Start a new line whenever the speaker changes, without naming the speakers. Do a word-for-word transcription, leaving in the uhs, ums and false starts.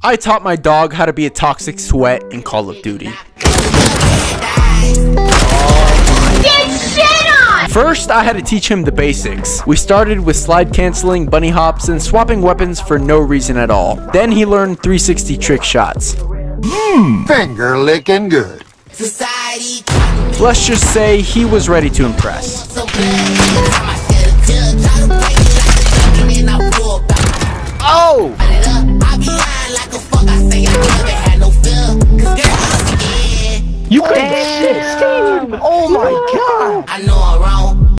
I taught my dog how to be a toxic sweat in Call of Duty. First, I had to teach him the basics. We started with slide canceling, bunny hops, and swapping weapons for no reason at all. Then he learned three sixty trick shots.
Mmm, finger licking good.
Let's just say he was ready to impress. Oh!
You couldn't assist him! Oh my god!